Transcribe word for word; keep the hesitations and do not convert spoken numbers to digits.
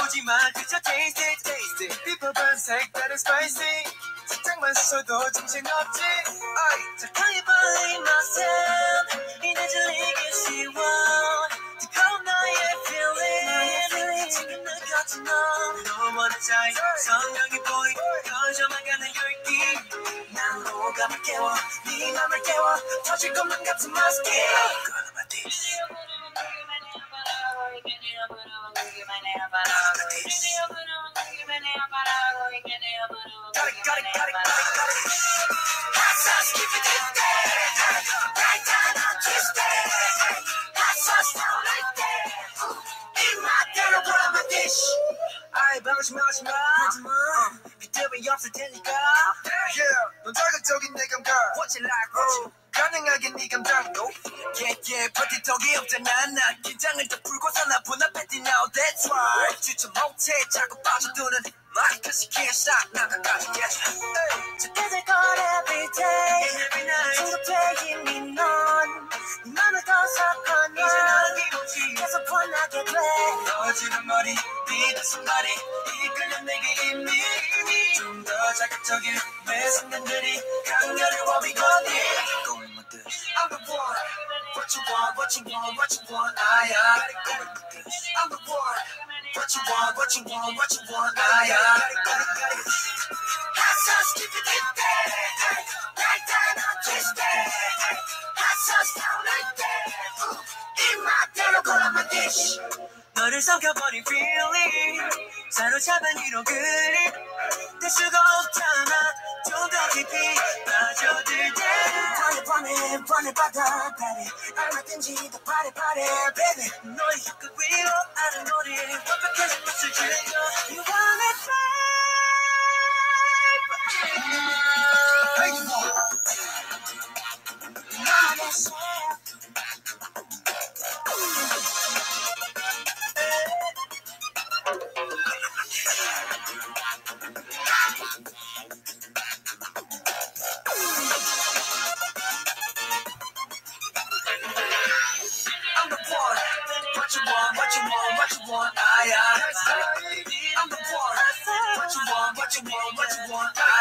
보지만 그저 taste it, taste it. 비법은 색다른 spicy. 살짝만 써도 정신없지. 착하게 벌린 myself. 이내 질리기 쉬워. 뜨거운 너의 feeling. 지금 느꼈지 너. No one time. 성령이 보이. 터져만 가는 열기. 난 호감을 깨워. 네 맘을 깨워. 터질 것만 같은 my skin. Gonna my dish. Got it, got it, got it, got it, got it. Hot sauce, keep it in there. Right down on Tuesday. Hot sauce, down like that. 입맛대로 보라 my dish. 아이 방심 하지 마. 그때 왜 없을 테니까. Yeah, 넌 자극적인 내 감각. What's it like, bro? 가능하게 네 감정도. Yeah, yeah, 버티턱이 없잖아. 나 긴장을 더 풀고서 나 분앞에 now that's right. 주저 못해 자꾸 빠져드는 말. Cause you can't stop 나가까지 get you. 저때 될 건 every day. Every night. 중독돼 이미 넌. 네 맘을 더 섞어놔. 이제 너는 기분이 계속 번하게 돼. 어지른 머리 네가 손발이 이끌려 내게 이미 이미 좀 더 자극적인 내 순간들이 강렬히 워비거니. I'm the one. What you want, what you want, what you want, I got it going with this. I'm the one. What you want, what you want, what you want, I got it, got it, got it. Hot sauce, keep it in there. Right down on Tuesday. Hot sauce down like that. 입맛대로 골라 my dish. 너를 섞여버린 feeling. 사로잡은 이런 그림. 될 수가 없잖아. 좀 더 깊이 빠져들 때. 번에 번에 번에 받아 baby. 얼마든지 더 바래 바래 baby. 너의 혀끝 위로 아는 노래 완벽해진 맛을 즐겨. You want it babe. Hey, you want 나의 chef. What you want, what you want, what you want, I, I. I'm the one. What you want, what you want, what you want, I.